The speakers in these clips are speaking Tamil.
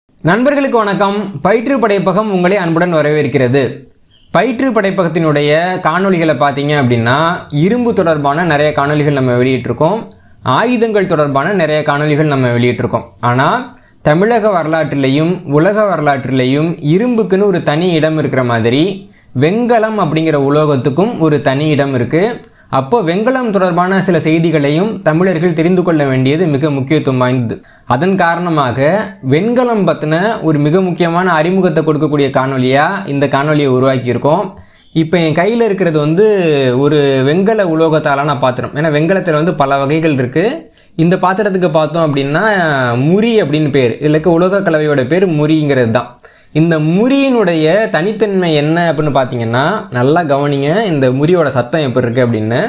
நண்பர்களுக்கு வணக்கம். பயிற்று படைப்பகம் உங்களை அன்புடன் வரவேற்கிறது. பயிற்று படைப்பகத்தினுடைய காணொளிகளை பார்த்தீங்க அப்படின்னா இரும்பு தொடர்பான நிறைய காணொளிகள் நம்ம வெளியிட்டிருக்கோம். ஆயுதங்கள் தொடர்பான நிறைய காணொளிகள் நம்ம வெளியிட்டிருக்கோம். ஆனால் தமிழக வரலாற்றிலையும் உலக வரலாற்றிலையும் இரும்புக்குன்னு ஒரு தனி இடம் இருக்கிற மாதிரி வெண்கலம் அப்படிங்கிற உலோகத்துக்கும் ஒரு தனி இடம் இருக்குது. அப்போ வெண்கலம் தொடர்பான சில செய்திகளையும் தமிழர்கள் தெரிந்து கொள்ள வேண்டியது மிக முக்கியத்துவம் வாய்ந்தது. அதன் காரணமாக வெண்கலம் பற்றின ஒரு மிக முக்கியமான அறிமுகத்தை கொடுக்கக்கூடிய காணொலியாக இந்த காணொலியை உருவாக்கியிருக்கோம். இப்போ என் கையில் இருக்கிறது ஒரு வெண்கல உலோகத்தாலான பாத்திரம். ஏன்னா வெண்கலத்தில் பல வகைகள் இருக்குது. இந்த பாத்திரத்துக்கு பார்த்தோம் அப்படின்னா முறி அப்படின்னு பேர். இதில் இருக்க உலோக கலவையோட பேர் முறிங்கிறது தான். இந்த முறியினுடைய தனித்தன்மை என்ன அப்படின்னு பார்த்தீங்கன்னா நல்லா கவனிங்க. இந்த முறியோட சத்தம் எப்படி இருக்கு அப்படின்னு.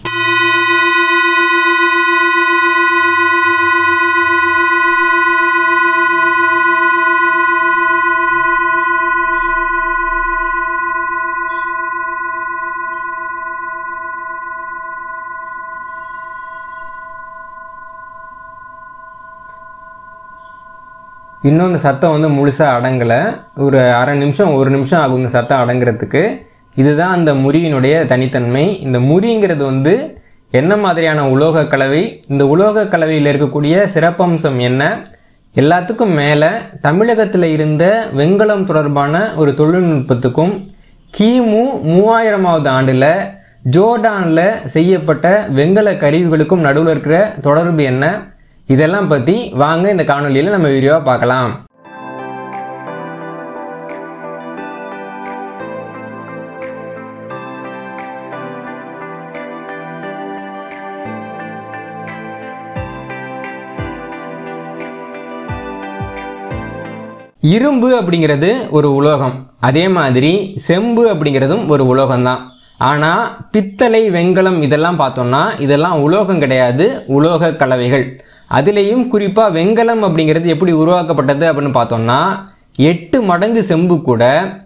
இன்னும் இந்த சத்தம் முழுசாக அடங்கலை. ஒரு அரை நிமிஷம் ஒரு நிமிஷம் ஆகும் இந்த சத்தம் அடங்குறதுக்கு. இதுதான் அந்த முறியினுடைய தனித்தன்மை. இந்த முறிங்கிறது என்ன மாதிரியான உலோக கலவை, இந்த உலோக கலவையில் இருக்கக்கூடிய சிறப்பம்சம் என்ன, எல்லாத்துக்கும் மேலே தமிழகத்தில் இருந்த வெண்கலம் தொடர்பான ஒரு தொழில்நுட்பத்துக்கும் கிமு 3000வது ஆண்டில் ஜோர்டானில் செய்யப்பட்ட வெண்கல கருவிகளுக்கும் நடுவில் இருக்கிற தொடர்பு என்ன, இதெல்லாம் பற்றி வாங்க இந்த காணொலியில் நம்ம வீடியோவாக பார்க்கலாம். இரும்பு அப்படிங்கிறது ஒரு உலோகம். அதே மாதிரி செம்பு அப்படிங்கிறதும் ஒரு உலோகம்தான். ஆனால் பித்தளை, வெண்கலம் இதெல்லாம் பார்த்தோம்னா இதெல்லாம் உலோகம் கிடையாது, உலோக கலவைகள். அதுலேயும் குறிப்பாக வெண்கலம் அப்படிங்கிறது எப்படி உருவாக்கப்பட்டது அப்படின்னு பார்த்தோம்னா 8 மடங்கு செம்பு கூட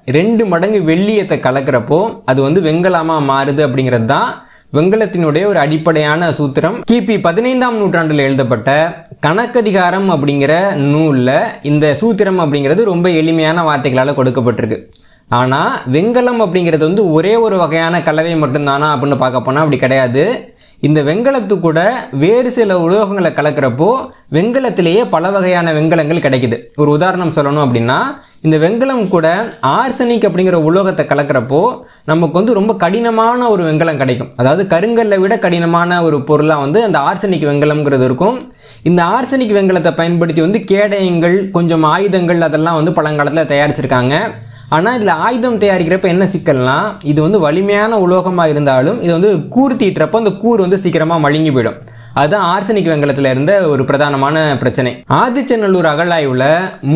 2 மடங்கு வெள்ளியத்தை கலக்கிறப்போ அது வெண்கலமாக மாறுது அப்படிங்கிறது தான் வெண்கலத்தினுடைய ஒரு அடிப்படையான சூத்திரம். கிபி 15ஆம் நூற்றாண்டில் எழுதப்பட்ட கணக்கதிகாரம் அப்படிங்கிற நூலில் இந்த சூத்திரம் அப்படிங்கிறது ரொம்ப எளிமையான வார்த்தைகளால் கொடுக்கப்பட்டிருக்கு. ஆனால் வெண்கலம் அப்படிங்கிறது ஒரே ஒரு வகையான கலவை மட்டும்தானா அப்படின்னு பார்க்க போனால் அப்படி கிடையாது. இந்த வெண்கலத்து கூட வேறு சில உலோகங்களை கலக்கிறப்போ வெண்கலத்திலேயே பல வகையான வெண்கலங்கள் கிடைக்குது. ஒரு உதாரணம் சொல்லணும் அப்படின்னா இந்த வெண்கலம் கூட ஆர்சனிக் அப்படிங்கிற உலோகத்தை கலக்கிறப்போ நமக்கு ரொம்ப கடினமான ஒரு வெண்கலம் கிடைக்கும். அதாவது கருங்கல்லை விட கடினமான ஒரு பொருளாக அந்த ஆர்சனிக் வெண்கலம்ங்கிறது இருக்கும். இந்த ஆர்சனிக் வெண்கலத்தை பயன்படுத்தி கேடயங்கள், கொஞ்சம் ஆயுதங்கள் அதெல்லாம் பழங்காலத்தில் தயாரிச்சிருக்காங்க. ஆனால் இதில் ஆயுதம் தயாரிக்கிறப்ப என்ன சிக்கல்னா இது வலிமையான உலோகமாக இருந்தாலும் இது கூர் தீட்டுறப்போ அந்த கூர் சீக்கிரமாக மழுங்கி போயிடும். அதுதான் ஆர்சனிக் வெண்கலத்தில் இருந்த ஒரு பிரதானமான பிரச்சனை. ஆதிச்சநல்லூர் அகழாய்வில்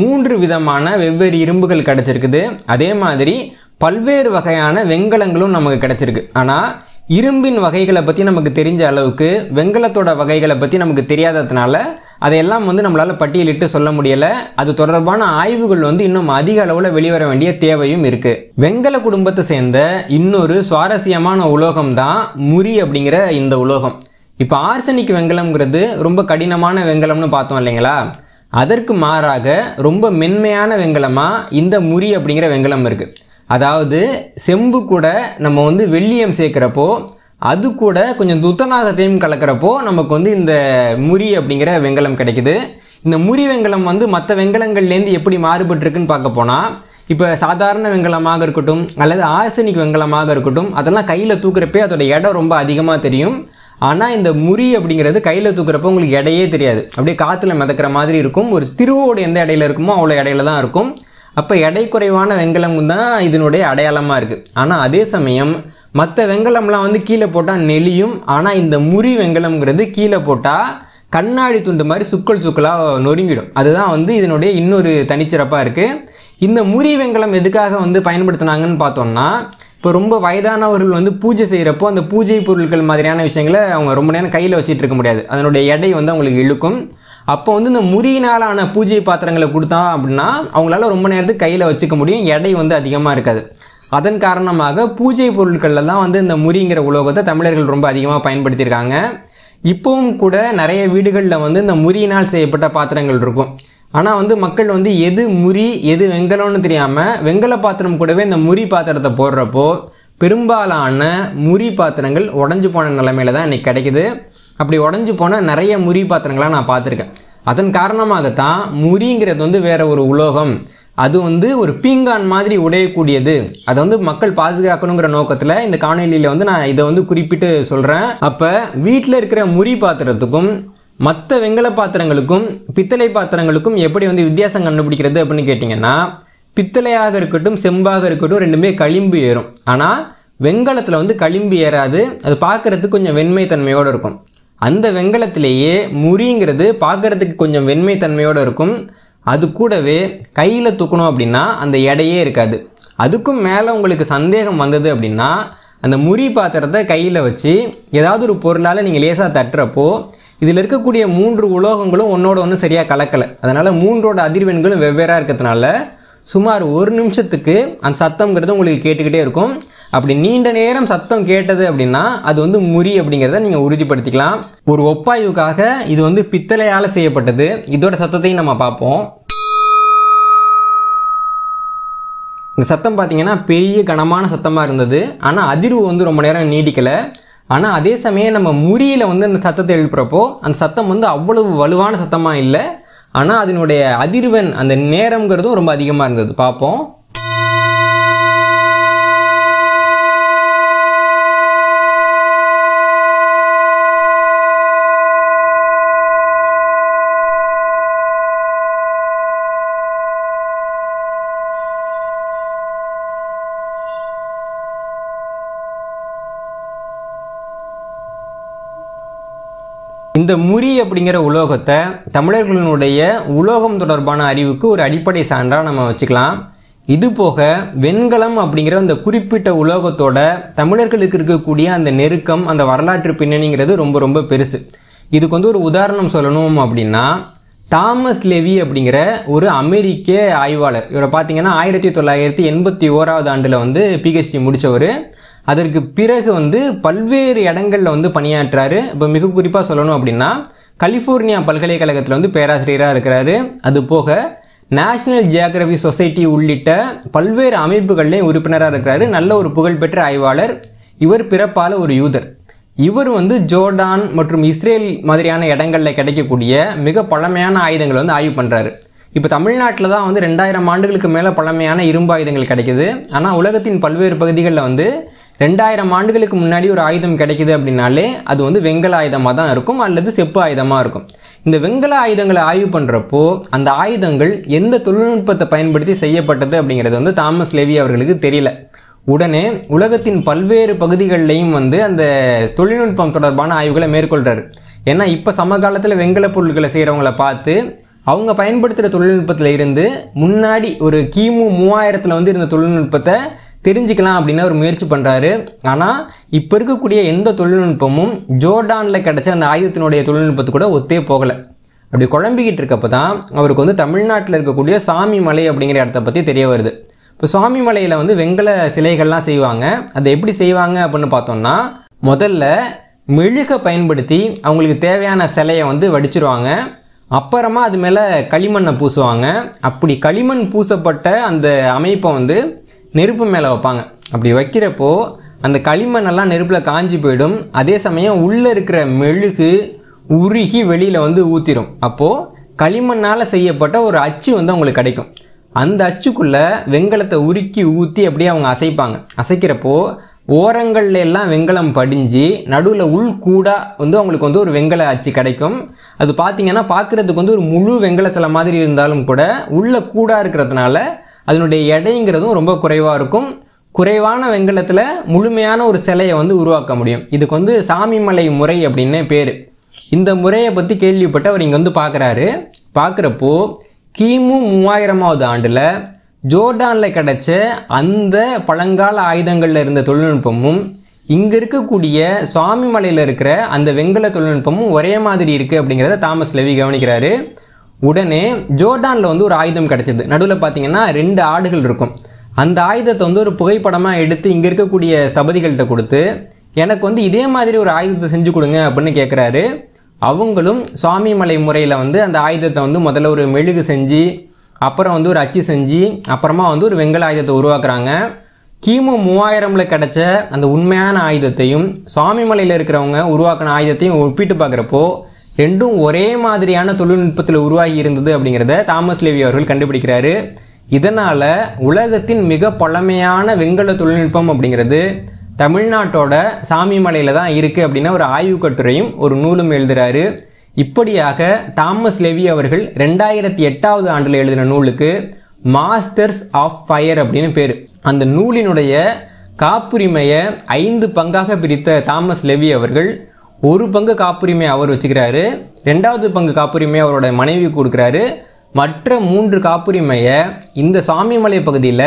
3 விதமான வெவ்வேறு இரும்புகள் கிடைச்சிருக்குது. அதே மாதிரி பல்வேறு வகையான வெண்கலங்களும் நமக்கு கிடைச்சிருக்கு. ஆனால் இரும்பின் வகைகளை பற்றி நமக்கு தெரிஞ்ச அளவுக்கு வெண்கலத்தோட வகைகளை பற்றி நமக்கு தெரியாததுனால அதையெல்லாம் நம்மளால் பட்டியலிட்டு சொல்ல முடியலை. அது தொடர்பான ஆய்வுகள் இன்னும் அதிக அளவில் வெளிவர வேண்டிய தேவையும் இருக்குது. வெண்கல குடும்பத்தை சேர்ந்த இன்னொரு சுவாரஸ்யமான உலோகம் தான் முறி அப்படிங்கிற இந்த உலோகம். இப்போ ஆர்சனிக் வெண்கலம்ங்கிறது ரொம்ப கடினமான வெண்கலம்னு பார்த்தோம் இல்லைங்களா? அதற்கு மாறாக ரொம்ப மென்மையான வெண்கலமாக இந்த முறி அப்படிங்கிற வெண்கலம் இருக்குது. அதாவது செம்பு கூட நம்ம வெள்ளியம் சேர்க்கிறப்போ அது கூட கொஞ்சம் துத்தநாகத்தையும் கலக்கிறப்போ நமக்கு இந்த முறி அப்படிங்கிற வெண்கலம் கிடைக்குது. இந்த முறி வெண்கலம் மற்ற வெண்கலங்கள்லேருந்து எப்படி மாறுபட்டுருக்குன்னு பார்க்க போனால் இப்போ சாதாரண வெண்கலமாக இருக்கட்டும் அல்லது ஆர்சனிக் வெண்கலமாக இருக்கட்டும் அதெல்லாம் கையில் தூக்குறப்பே அதோட எடை ரொம்ப அதிகமாக தெரியும். ஆனால் இந்த முறி அப்படிங்கிறது கையில் தூக்குறப்போ உங்களுக்கு எடையே தெரியாது. அப்படியே காற்றுல மிதக்கிற மாதிரி இருக்கும். ஒரு திருவோடு எந்த இடையில இருக்குமோ அவ்வளோ இடையில தான் இருக்கும். அப்போ எடை குறைவான வெண்கலம் தான் இதனுடைய அடையாளமாக இருக்குது. ஆனால் அதே சமயம் மற்ற வெண்கலம்லாம் கீழே போட்டால் நெளியும். ஆனால் இந்த முறி வெண்கலம்ங்கிறது கீழே போட்டால் கண்ணாடி துண்டு மாதிரி சுக்கள் சுக்களாக நொறுங்கிடும். அதுதான் இதனுடைய இன்னொரு தனிச்சிறப்பாக இருக்குது. இந்த முறி வெண்கலம் எதுக்காக பயன்படுத்தினாங்கன்னு பார்த்தோம்னா இப்போ ரொம்ப வயதானவர்கள் பூஜை செய்கிறப்போ அந்த பூஜை பொருட்கள் மாதிரியான விஷயங்களை அவங்க ரொம்ப நேரம் கையில் வச்சுட்டு இருக்க முடியாது. அதனுடைய எடை அவங்களுக்கு இழுக்கும். அப்போ இந்த முறியினாலான பூஜை பாத்திரங்களை கொடுத்தா அப்படின்னா அவங்களால ரொம்ப நேரத்துக்கு கையில் வச்சுக்க முடியும். எடை அதிகமாக இருக்காது. அதன் காரணமாக பூஜை பொருட்கள்லாம் இந்த முறிங்கிற உலோகத்தை தமிழர்கள் ரொம்ப அதிகமாக பயன்படுத்தியிருக்காங்க. இப்போவும் கூட நிறைய வீடுகளில் இந்த முறியினால் செய்யப்பட்ட பாத்திரங்கள் இருக்கும். ஆனால் வந்து மக்கள் வந்து எது முறி எது வெங்கலம்னு தெரியாமல் வெங்கல பாத்திரம் கூடவே இந்த முறி பாத்திரத்தை போடுறப்போ பெரும்பாலான முறி பாத்திரங்கள் உடஞ்சி போன நிலைமையில தான் இன்றைக்கி கிடைக்குது. அப்படி உடஞ்சி போன நிறைய முறி பாத்திரங்களாக நான் பார்த்துருக்கேன். அதன் காரணமாகத்தான் முறிங்கிறது வந்து வேற ஒரு உலோகம், அது வந்து ஒரு பீங்கான் மாதிரி உடையக்கூடியது, அதை வந்து மக்கள் பாதுகாக்கணுங்கிற நோக்கத்தில் இந்த காணொலியில் வந்து நான் இதை வந்து குறிப்பிட்டு சொல்கிறேன். அப்போ வீட்டில் இருக்கிற முறி பாத்திரத்துக்கும் மற்ற வெங்கல பாத்திரங்களுக்கும் பித்தளை பாத்திரங்களுக்கும் எப்படி வந்து வித்தியாசம் கண்டுபிடிக்கிறது அப்படின்னு கேட்டிங்கன்னா, பித்தளையாக இருக்கட்டும் செம்பாக இருக்கட்டும் ரெண்டுமே களிம்பு ஏறும். ஆனால் வெங்கலத்தில் வந்து களிம்பு ஏறாது, அது பார்க்குறதுக்கு கொஞ்சம் வெண்மை தன்மையோடு இருக்கும். அந்த வெங்கலத்திலேயே முறிங்கிறது பார்க்குறதுக்கு கொஞ்சம் வெண்மை தன்மையோடு இருக்கும். அது கூடவே கையில் தூக்கணும் அப்படின்னா அந்த எடையே இருக்காது. அதுக்கும் மேலே உங்களுக்கு சந்தேகம் வந்தது அப்படின்னா அந்த முறி பாத்திரத்தை கையில் வச்சு ஏதாவது ஒரு பொருளால் நீங்கள் லேசாக தட்டுறப்போ இதில் இருக்கக்கூடிய 3 உலோகங்களும் ஒன்றோட ஒன்று சரியாக கலக்கலை. அதனால் 3ஓட அதிர்வெண்களும் வெவ்வேறாக இருக்கிறதுனால சுமார் 1 நிமிஷத்துக்கு அந்த சத்தம்ங்கிறது உங்களுக்கு கேட்டுக்கிட்டே இருக்கும். அப்படி நீண்ட நேரம் சத்தம் கேட்டது அப்படின்னா அது வந்து முறி அப்படிங்கிறத நீங்கள் உறுதிப்படுத்திக்கலாம். ஒரு ஒப்பாய்வுக்காக இது வந்து பித்தளையால் செய்யப்பட்டது. இதோட சத்தத்தையும் நம்ம பார்ப்போம். இந்த சத்தம் பார்த்தீங்கன்னா பெரிய கனமான சத்தமாக இருந்தது. ஆனால் அதிர்வு வந்து ரொம்ப நேரம் நீடிக்கலை. ஆனால் அதே சமயம் நம்ம முறியில் வந்து அந்த சத்தத்தை எழுப்புறப்போ அந்த சத்தம் வந்து அவ்வளவு வலுவான சத்தமாக இல்லை. ஆனால் அதனுடைய அதிர்வெண் அந்த நேரம்ங்கிறதும் ரொம்ப அதிகமாக இருந்தது. பார்ப்போம். இந்த முறி அப்படிங்கிற உலோகத்தை தமிழர்களுடைய உலோகம் தொடர்பான அறிவுக்கு ஒரு அடிப்படை சான்றாக நம்ம வச்சுக்கலாம். இது போக வெண்கலம் அப்படிங்கிற அந்த குறிப்பிட்ட உலோகத்தோட தமிழர்களுக்கு இருக்கக்கூடிய அந்த நெருக்கம், அந்த வரலாற்று பின்னணிங்கிறது ரொம்ப ரொம்ப பெருசு. இதுக்கு வந்து ஒரு உதாரணம் சொல்லணும் அப்படின்னா, தாமஸ் லெவி அப்படிங்கிற ஒரு அமெரிக்க ஆய்வாளர். இவரை பார்த்தீங்கன்னா 1981 ஆண்டில் வந்து பிஹெச்டி முடித்தவர். அதற்கு பிறகு வந்து பல்வேறு இடங்களில் வந்து பணியாற்றாரு. இப்போ மிக குறிப்பாக சொல்லணும் அப்படின்னா கலிஃபோர்னியா பல்கலைக்கழகத்தில் வந்து பேராசிரியராக இருக்கிறாரு. அது போக நேஷனல் ஜியோகிராஃபி சொசைட்டி உள்ளிட்ட பல்வேறு அமைப்புகள்லேயும் உறுப்பினராக இருக்கிறாரு. நல்ல ஒரு புகழ்பெற்ற ஆய்வாளர். இவர் பிறப்பால் ஒரு யூதர். இவர் வந்து ஜோர்டான் மற்றும் இஸ்ரேல் மாதிரியான இடங்களில் கிடைக்கக்கூடிய மிக பழமையான ஆயுதங்களை வந்து ஆய்வு பண்ணுறாரு. இப்போ தமிழ்நாட்டில் தான் வந்து 2000 ஆண்டுகளுக்கு மேலே பழமையான இரும்பு ஆயுதங்கள் கிடைக்குது. ஆனால் உலகத்தின் பல்வேறு பகுதிகளில் வந்து 2000 ஆண்டுகளுக்கு முன்னாடி ஒரு ஆயுதம் கிடைக்குது அப்படின்னாலே அது வந்து வெங்கல ஆயுதமாக தான் இருக்கும் அல்லது செப்பு ஆயுதமாக இருக்கும். இந்த வெங்கல ஆயுதங்களை ஆய்வு பண்ணுறப்போ அந்த ஆயுதங்கள் எந்த தொழில்நுட்பத்தை பயன்படுத்தி செய்யப்பட்டது அப்படிங்கிறது வந்து தாமஸ் லெவி அவர்களுக்கு தெரியல. உடனே உலகத்தின் பல்வேறு பகுதிகளிலையும் வந்து அந்த தொழில்நுட்பம் தொடர்பான ஆய்வுகளை மேற்கொள்கிறார். ஏன்னா இப்போ சமகாலத்தில் வெங்கல பொருட்களை செய்கிறவங்கள பார்த்து அவங்க பயன்படுத்துகிற தொழில்நுட்பத்தில் இருந்து முன்னாடி ஒரு கிமு 3000 வந்து இருந்த தொழில்நுட்பத்தை தெரிஞ்சுக்கலாம் அப்படின்னு ஒரு முயற்சி பண்ணுறாரு. ஆனால் இப்போ இருக்கக்கூடிய எந்த தொழில்நுட்பமும் ஜோர்டானில் கிடைச்ச அந்த ஆயுதத்தினுடைய தொழில்நுட்பத்து கூட ஒத்தே போகலை. அப்படி குழம்பிக்கிட்டு இருக்கப்போ தான் அவருக்கு வந்து தமிழ்நாட்டில் இருக்கக்கூடிய சாமி மலை அப்படிங்கிற இடத்த பற்றி தெரிய வருது. இப்போ சாமி மலையில் வந்து வெங்கல சிலைகள்லாம் செய்வாங்க. அதை எப்படி செய்வாங்க அப்படின்னு பார்த்தோம்னா, முதல்ல மெழுகை பயன்படுத்தி அவங்களுக்கு தேவையான சிலையை வந்து வடிச்சிருவாங்க. அப்புறமா அது மேலே களிமண்ணை பூசுவாங்க. அப்படி களிமண் பூசப்பட்ட அந்த அமைப்பை வந்து நெருப்பு மேலே வைப்பாங்க. அப்படி வைக்கிறப்போ அந்த களிமண்ணெல்லாம் நெருப்பில் காஞ்சி போயிடும். அதே சமயம் உள்ளே இருக்கிற மெழுகு உருகி வெளியில் வந்து ஊற்றிடும். அப்போது களிமண்ணால் செய்யப்பட்ட ஒரு அச்சு வந்து அவங்களுக்கு கிடைக்கும். அந்த அச்சுக்குள்ளே வெங்கலத்தை உருக்கி ஊற்றி அப்படியே அவங்க அசைப்பாங்க. அசைக்கிறப்போ ஓரங்கள்ல எல்லாம் வெங்கலம் படிஞ்சு நடுவில் உள்கூடாக வந்து அவங்களுக்கு வந்து ஒரு வெங்கல அச்சு கிடைக்கும். அது பார்த்தீங்கன்னா பார்க்குறதுக்கு வந்து ஒரு முழு வெங்கல சிலை மாதிரி இருந்தாலும் கூட உள்ள கூடாக இருக்கிறதுனால அதனுடைய எடைங்கிறதும் ரொம்ப குறைவாக இருக்கும். குறைவான வெங்கலத்தில் முழுமையான ஒரு சிலையை வந்து உருவாக்க முடியும். இதுக்கு வந்து சாமிமலை முறை அப்படின்னு பேர். இந்த முறையை பற்றி கேள்விப்பட்டு அவர் இங்கே வந்து பார்க்குறப்போ கிமு 3000ஆவது ஆண்டில் ஜோர்டானில் கிடைச்ச அந்த பழங்கால ஆயுதங்களில் இருந்த தொழில்நுட்பமும் இங்கே இருக்கக்கூடிய சுவாமி மலையில் இருக்கிற அந்த வெங்கல தொழில்நுட்பமும் ஒரே மாதிரி இருக்குது அப்படிங்கிறத தாமஸ் லெவி கவனிக்கிறாரு. உடனே ஜோர்டானில் வந்து ஒரு ஆயுதம் கிடைச்சிது. நடுவில் பார்த்தீங்கன்னா 2 ஆடுகள் இருக்கும். அந்த ஆயுதத்தை வந்து ஒரு புகைப்படமாக எடுத்து இங்கே இருக்கக்கூடிய ஸ்தபதிகள்கிட்ட கொடுத்து எனக்கு வந்து இதே மாதிரி ஒரு ஆயுதத்தை செஞ்சு கொடுங்க அப்படின்னு கேட்குறாரு. அவங்களும் சுவாமிமலை முறையில் வந்து அந்த ஆயுதத்தை வந்து முதல்ல ஒரு மெழுகு செஞ்சு, அப்புறம் வந்து ஒரு அச்சு செஞ்சு, அப்புறமா வந்து ஒரு வெங்கல ஆயுதத்தை உருவாக்குறாங்க. கிமு 3000ல் கிடைச்ச அந்த உண்மையான ஆயுதத்தையும் சுவாமிமலையில் இருக்கிறவங்க உருவாக்கின ஆயுதத்தையும் ஒப்பிட்டு பார்க்குறப்போ ரெண்டும் ஒரே மாதிரியான தொழில்நுட்பத்தில் உருவாகி இருந்தது அப்படிங்கிறத தாமஸ் லேவி அவர்கள் கண்டுபிடிக்கிறாரு. இதனால் உலகத்தின் மிக பழமையான வெங்கல தொழில்நுட்பம் அப்படிங்கிறது தமிழ்நாட்டோட சாமிமலையில் தான் இருக்குது அப்படின்னு ஒரு ஆய்வு கட்டுரையும் ஒரு நூலும் எழுதுகிறாரு. இப்படியாக தாமஸ் லேவி அவர்கள் 2008 ஆண்டில் எழுதின நூலுக்கு மாஸ்டர்ஸ் ஆஃப் ஃபயர் அப்படின்னு பேர். அந்த நூலினுடைய காப்புரிமையை 5 பங்காக பிரித்த தாமஸ் லேவி அவர்கள் 1 பங்கு காப்புரிமை அவர் வச்சுக்கிறாரு, 2வது பங்கு காப்புரிமை அவரோட மனைவி கொடுக்குறாரு, மற்ற 3 காப்புரிமையை இந்த சுவாமிமலை பகுதியில்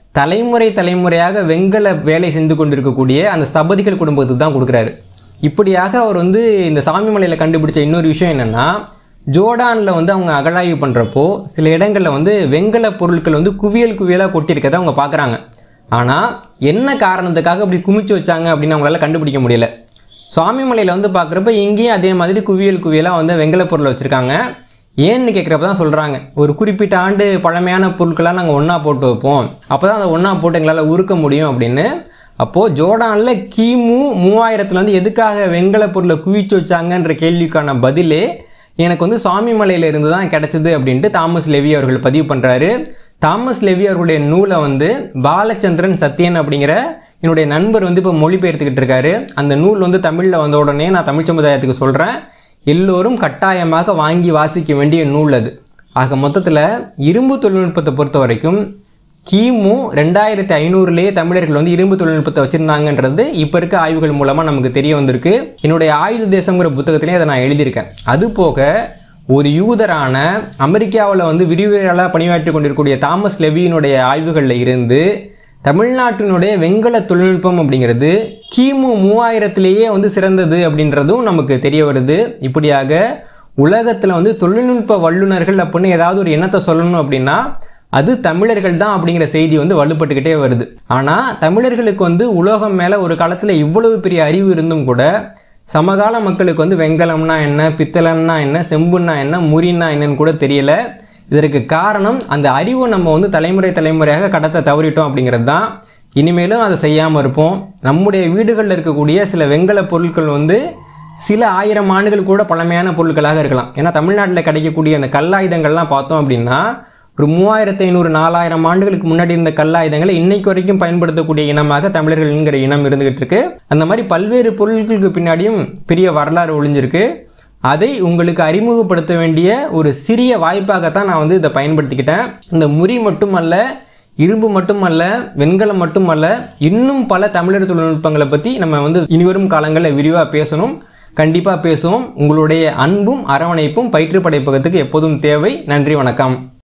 தலைமுறையாக வெங்கல வேலை செஞ்சு கொண்டிருக்கக்கூடிய அந்த ஸ்தபதிகள் குடும்பத்துக்கு தான் கொடுக்குறாரு. இப்படியாக அவர் வந்து இந்த சாமிமலையில் கண்டுபிடிச்ச இன்னொரு விஷயம் என்னென்னா, ஜோர்டானில் வந்து அவங்க அகழாய்வு பண்ணுறப்போ சில இடங்களில் வந்து வெங்கல பொருட்கள் வந்து குவியலாக கொட்டியிருக்கதை அவங்க பார்க்குறாங்க. ஆனால் என்ன காரணத்துக்காக அப்படி குமிச்சு வச்சாங்க அப்படின்னு அவங்களால கண்டுபிடிக்க முடியல. சுவாமிமலையில் வந்து பார்க்குறப்ப இங்கேயும் அதே மாதிரி குவியலாக வந்து வெங்கல பொருளை வச்சுருக்காங்க. ஏன்னு கேட்குறப்ப தான் சொல்கிறாங்க, ஒரு குறிப்பிட்ட ஆண்டு பழமையான பொருட்களாக நாங்கள் ஒன்றா போட்டு வைப்போம், அப்போ தான் அதை ஒன்றா போட்டு எங்களால் உருக்க முடியும் அப்படின்னு. அப்போது ஜோர்டானில் கிமு 3000ல் வந்து எதுக்காக வெங்கல பொருளை குவிச்சு வச்சாங்கன்ற கேள்விக்கான பதிலே எனக்கு வந்து சுவாமிமலையில் இருந்து தான் கிடச்சிது அப்படின்ட்டு தாமஸ் லேவி அவர்கள் பதிவு பண்ணுறாரு. தாமஸ் லேவி அவர்களுடைய நூலை வந்து பாலச்சந்திரன் சத்யன் அப்படிங்கிற என்னுடைய நண்பர் வந்து இப்போ மொழிபெயர்த்துக்கிட்டு இருக்காரு. அந்த நூல் வந்து தமிழில் வந்த உடனே நான் தமிழ் சமுதாயத்துக்கு சொல்கிறேன், எல்லோரும் கட்டாயமாக வாங்கி வாசிக்க வேண்டிய நூல் அது. ஆக மொத்தத்தில் இரும்பு தொழில்நுட்பத்தை பொறுத்த வரைக்கும் கிமு 2500லேயே தமிழர்கள் வந்து இரும்பு தொழில்நுட்பத்தை வச்சுருந்தாங்கன்றது இப்போ இருக்க ஆய்வுகள் மூலமாக நமக்கு தெரிய வந்திருக்கு. என்னுடைய ஆயுத தேசங்கிற புத்தகத்திலே அதை நான் எழுதியிருக்கேன். அதுபோக ஒரு யூதரான அமெரிக்காவில் வந்து விரிவுரையாளராக பணியாற்றி கொண்டிருக்கக்கூடிய தாமஸ் லேவியினுடைய ஆய்வுகளில் இருந்து தமிழ்நாட்டினுடைய வெங்கல தொழில்நுட்பம் அப்படிங்கிறது கிமு 3000லேயே வந்து சிறந்தது அப்படின்றதும் நமக்கு தெரிய வருது. இப்படியாக உலகத்தில் வந்து தொழில்நுட்ப வல்லுநர்கள் அப்படின்னு ஏதாவது ஒரு எண்ணத்தை சொல்லணும் அப்படின்னா அது தமிழர்கள் தான் அப்படிங்கிற செய்தி வந்து வலுப்பட்டுக்கிட்டே வருது. ஆனால் தமிழர்களுக்கு வந்து உலோகம் மேலே ஒரு காலத்தில் இவ்வளவு பெரிய அறிவு இருந்தும் கூட சமகால மக்களுக்கு வந்து வெங்கலம்னா என்ன, பித்தளைன்னா என்ன, செம்புன்னா என்ன, முறின்னா என்னன்னு கூட தெரியல. இதற்கு காரணம் அந்த அறிவை நம்ம வந்து தலைமுறையாக கடத்த தவறிட்டோம் அப்படிங்கிறது தான். இனிமேலும் அதை செய்யாமல் இருப்போம். நம்முடைய வீடுகளில் இருக்கக்கூடிய சில வெங்கல பொருட்கள் வந்து சில 1000 ஆண்டுகள் கூட பழமையான பொருட்களாக இருக்கலாம். ஏன்னா தமிழ்நாட்டில் கிடைக்கக்கூடிய அந்த கல்லாயுதங்கள்லாம் பார்த்தோம் அப்படின்னா ஒரு 3500 4000 ஆண்டுகளுக்கு முன்னாடி இருந்த கல்லாயுதங்களை இன்னைக்கு வரைக்கும் பயன்படுத்தக்கூடிய இனமாக தமிழர்கள்ங்கிற இனம் இருந்துகிட்டு இருக்கு. அந்த மாதிரி பல்வேறு பொருட்களுக்கு பின்னாடியும் பெரிய வரலாறு ஒளிஞ்சிருக்கு. அதை உங்களுக்கு அறிமுகப்படுத்த வேண்டிய ஒரு சிறிய வாய்ப்பாகத்தான் நான் வந்து இதை பயன்படுத்திக்கிட்டேன். இந்த முறி மட்டுமல்ல, இரும்பு மட்டுமல்ல, வெண்கலம் மட்டுமல்ல, இன்னும் பல தமிழர் தொழில்நுட்பங்களை பற்றி நம்ம வந்து இனிவரும் காலங்களில் விரிவாக பேசணும். கண்டிப்பாக பேசுவோம். உங்களுடைய அன்பும் அரவணைப்பும் பயிற்று படைப்பகத்துக்கு எப்போதும் தேவை. நன்றி, வணக்கம்.